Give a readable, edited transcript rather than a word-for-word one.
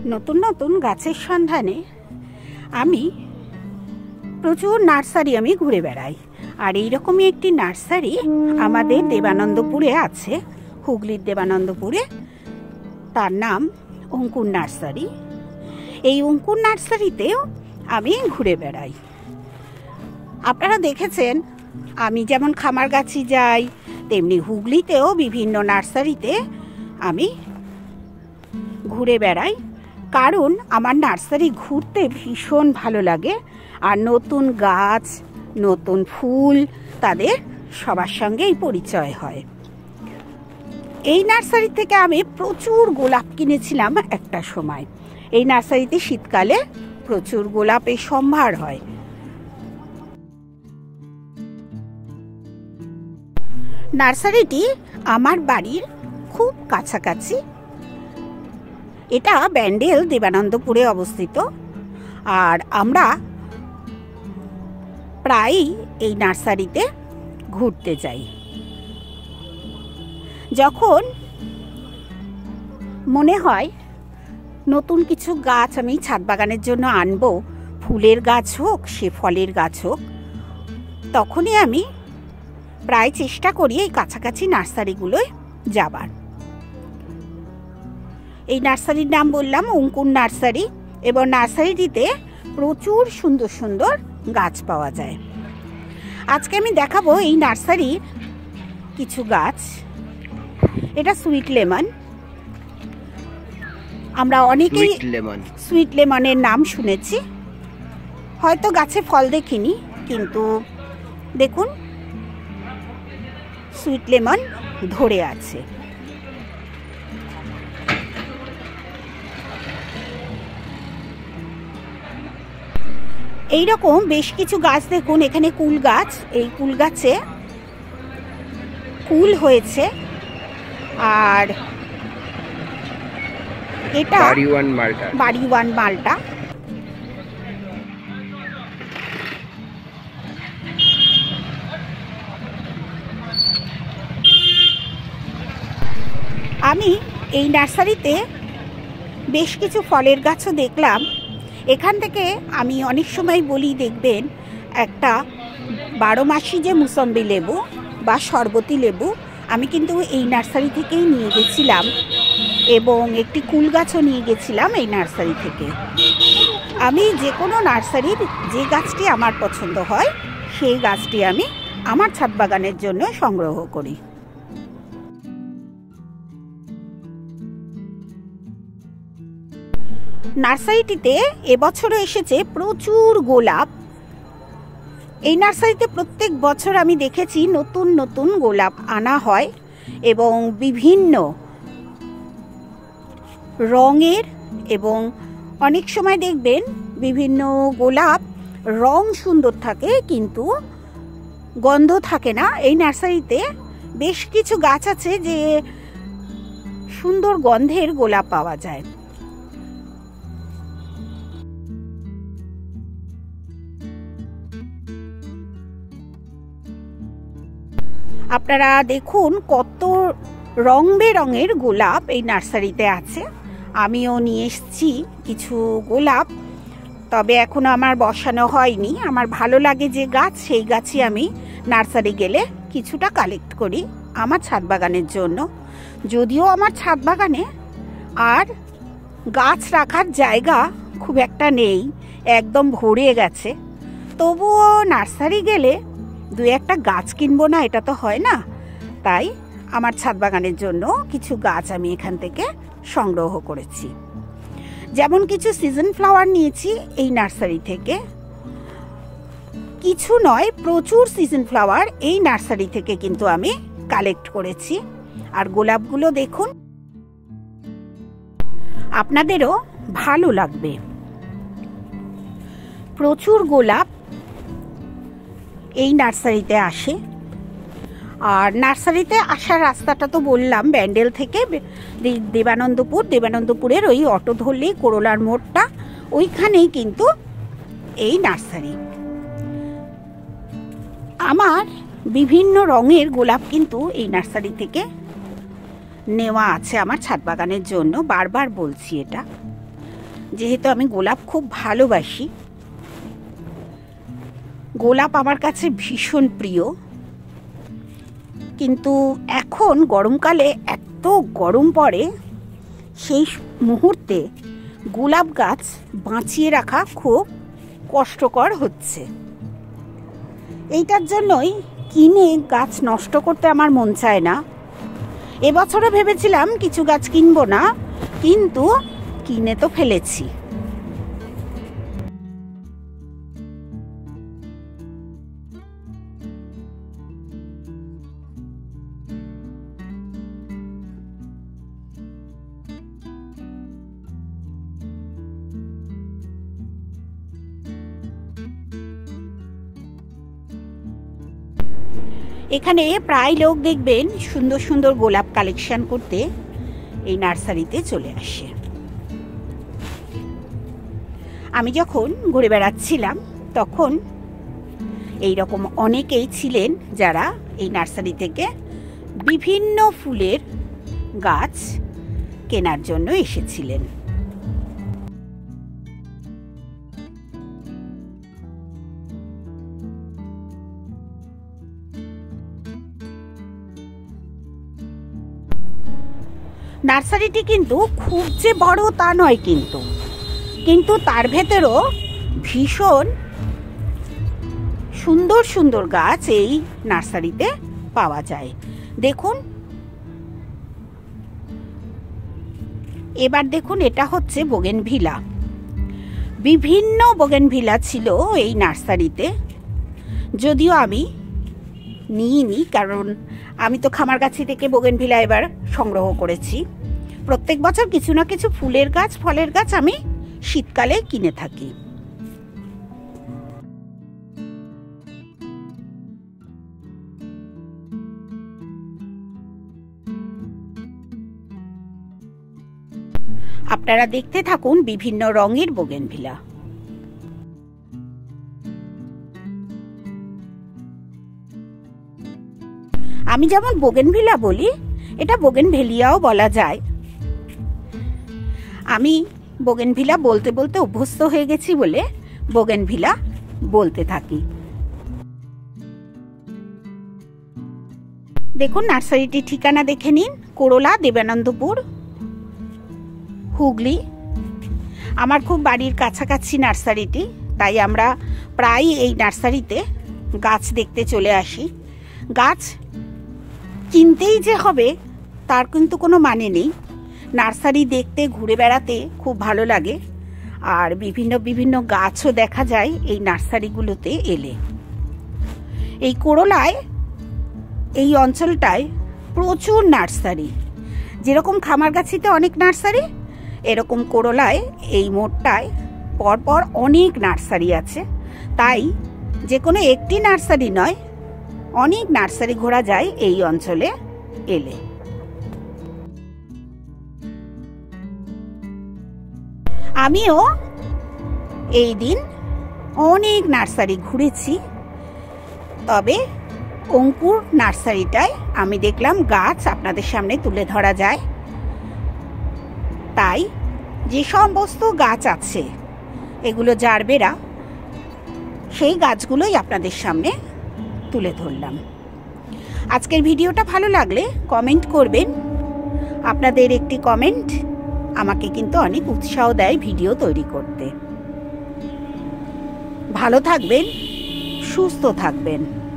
নতুন নতুন গাছের সন্ধানে আমি প্রচুর নার্সারি আমি ঘুরে বেড়াই। আর এইরকমই একটি নার্সারি আমাদের দেবানন্দপুরে আছে, হুগলির দেবানন্দপুরে। তার নাম অঙ্কুর নার্সারি। এই অঙ্কুর নার্সারিতেও আমি ঘুরে বেড়াই। আপনারা দেখেছেন আমি যেমন খামারগাছি যাই, তেমনি হুগলিতেও বিভিন্ন নার্সারিতে আমি ঘুরে বেড়াই। কারণ আমার নার্সারি ঘুরতে ভীষণ ভালো লাগে। আর নতুন গাছ, নতুন ফুল, তাদের সবার সঙ্গেই পরিচয় হয়। এই নার্সারি থেকে আমি প্রচুর গোলাপ কিনেছিলাম একটা সময়। এই নার্সারিতে শীতকালে প্রচুর গোলাপের সম্ভার হয়। নার্সারিটি আমার বাড়ির খুব কাছাকাছি। এটা ব্যান্ডেল দেবানন্দপুরে অবস্থিত। আর আমরা প্রায়ই এই নার্সারিতে ঘুরতে যাই। যখন মনে হয় নতুন কিছু গাছ আমি ছাদ বাগানের জন্য আনবো, ফুলের গাছ হোক সে ফলের গাছ হোক, তখনই আমি প্রায় চেষ্টা করি এই কাছাকাছি নার্সারিগুলোয় যাবার। এই নার্সারির নাম বললাম অঙ্কুর নার্সারি, এবং নার্সারিটিতে প্রচুর সুন্দর সুন্দর গাছ পাওয়া যায়। আজকে আমি দেখাবো এই নার্সারির কিছু গাছ। এটা সুইট লেমন। আমরা অনেকেই সুইট লেমনের নাম শুনেছি, হয়তো গাছে ফল দেখিনি, কিন্তু দেখুন সুইট লেমন ধরে আছে। এইরকম বেশ কিছু গাছ দেখুন। এখানে কুল গাছ, এই কুল গাছে কুল হয়েছে। আর এটা বাড়িওয়ান মালটা। আমি এই নার্সারিতে বেশ কিছু ফলের গাছও দেখলাম। এখান থেকে আমি অনেক সময় বলি, দেখবেন একটা 12 মাসি যে মুসম্বি লেবু বা শরবতী লেবু আমি কিন্তু এই নার্সারি থেকেই নিয়ে গেছিলাম, এবং একটি কুল গাছও নিয়ে গেছিলাম এই নার্সারি থেকে। আমি যে কোনো নার্সারির যে গাছটি আমার পছন্দ হয় সেই গাছটি আমি আমার ছাদ বাগানের জন্য সংগ্রহ করি। নার্সারিটিতে এবছরও এসেছে প্রচুর গোলাপ। এই নার্সারিতে প্রত্যেক বছর আমি দেখেছি নতুন নতুন গোলাপ আনা হয়, এবং বিভিন্ন রঙের, এবং অনেক সময় দেখবেন বিভিন্ন গোলাপ রং সুন্দর থাকে কিন্তু গন্ধ থাকে না। এই নার্সারিতে বেশ কিছু গাছ আছে যে সুন্দর গন্ধের গোলাপ পাওয়া যায়। আপনারা দেখুন কত রং বেরঙের গোলাপ এই নার্সারিতে আছে। আমিও নিয়ে এসেছি কিছু গোলাপ, তবে এখনো আমার বসানো হয়নি। আমার ভালো লাগে যে গাছ, সেই গাছই আমি নার্সারি গেলে কিছুটা কালেক্ট করি আমার ছাদ বাগানের জন্য। যদিও আমার ছাদ বাগানে আর গাছ রাখার জায়গা খুব একটা নেই, একদম ভরে গেছে, তবুও নার্সারি গেলে দু একটা গাছ কিনবো না, এটা তো হয় না। তাই আমার ছাদ বাগানের জন্য কিছু গাছ আমি এখান থেকে সংগ্রহ করেছি। যেমন কিছু সিজন ফ্লাওয়ার নিয়েছি এই নার্সারি থেকে। কিছু নয়, প্রচুর সিজন ফ্লাওয়ার এই নার্সারি থেকে কিন্তু আমি কালেক্ট করেছি। আর গোলাপগুলো দেখুন, আপনাদেরও ভালো লাগবে। প্রচুর গোলাপ এই নার্সারিতে আসে। আর নার্সারিতে আসার রাস্তাটা তো বললাম, ব্যান্ডেল থেকে দেবানন্দপুরের ওই অটো ধরলেই করোলার মোড়টা, ওইখানেই কিন্তু এই নার্সারি। আমার বিভিন্ন রঙের গোলাপ কিন্তু এই নার্সারি থেকে নেওয়া আছে আমার ছাদ বাগানের জন্য। বারবার বলছি এটা। যেহেতু আমি গোলাপ খুব ভালোবাসি, গোলাপ আমার কাছে ভীষণ প্রিয়। কিন্তু এখন গরমকালে এত গরম পড়ে, সেই মুহূর্তে গোলাপ গাছ বাঁচিয়ে রাখা খুব কষ্টকর হচ্ছে। এইটার জন্যই কিনে গাছ নষ্ট করতে আমার মন চায় না। এবছরও ভেবেছিলাম কিছু গাছ কিনবো না, কিন্তু কিনে তো ফেলেছি। এখানে প্রায় লোক দেখবেন সুন্দর সুন্দর গোলাপ কালেকশন করতে এই নার্সারিতে চলে আসে। আমি যখন ঘুরে বেড়াচ্ছিলাম তখন এই রকম অনেকেই ছিলেন যারা এই নার্সারি থেকে বিভিন্ন ফুলের গাছ কেনার জন্য এসেছিলেন। নার্সারিটি কিন্তু খুব যে বড় তা নয়, কিন্তু তার ভেতরও ভীষণ সুন্দর সুন্দর গাছ এই নার্সারিতে পাওয়া যায়। দেখুন, এবার দেখুন, এটা হচ্ছে বোগেনভিলা। বিভিন্ন বোগেনভিলা ছিল এই নার্সারিতে, যদিও আমি নিইনি, কারণ আমি তো খামারগাছি থেকে বোগেনভিলা এবার সংগ্রহ করেছি। প্রত্যেক বছর কিছু না কিছু ফুলের গাছ, ফলের গাছ আমি শীতকালে কিনে থাকি। আপনারা দেখতে থাকুন বিভিন্ন রঙের বোগেনভিলা। আমি যেমন বোগেনভিলা বলি, এটা বোগেনভেলিয়াও বলা যায়। আমি বোগেনভিলা বলতে বলতে অভ্যস্ত হয়ে গেছি বলে বোগেনভিলা বলতে থাকি। দেখুন, নার্সারিটির ঠিকানা দেখে নিন, করোলা, দেবানন্দপুর, হুগলি। আমার খুব বাড়ির কাছাকাছি নার্সারিটি, তাই আমরা প্রায় এই নার্সারিতে গাছ দেখতে চলে আসি। গাছ কিনতেই যে হবে তার কিন্তু কোনো মানে নেই। নার্সারি দেখতে, ঘুরে বেড়াতে খুব ভালো লাগে, আর বিভিন্ন বিভিন্ন গাছও দেখা যায় এই নার্সারিগুলোতে এলে। এই করোলায়, এই অঞ্চলটায় প্রচুর নার্সারি। যেরকম খামারগাছিতে অনেক নার্সারি, এরকম করোলায় এই মোড়টায় পরপর অনেক নার্সারি আছে। তাই যে কোনো একটি নার্সারি নয়, অনেক নার্সারি ঘোরা যায় এই অঞ্চলে এলে। আমিও এই দিন অনেক নার্সারি ঘুরেছি, তবে অঙ্কুর নার্সারিটায় আমি দেখলাম গাছ আপনাদের সামনে তুলে ধরা যায়, তাই যে সমস্ত গাছ আছে এগুলো জারবেরা, সেই গাছগুলোই আপনাদের সামনে তুলে ধরলাম। আজকের ভিডিওটা ভালো লাগলে কমেন্ট করবেন। আপনাদের একটি কমেন্ট আমাকে কিন্তু অনেক উৎসাহ দেয় ভিডিও তৈরি করতে। ভালো থাকবেন, সুস্থ থাকবেন।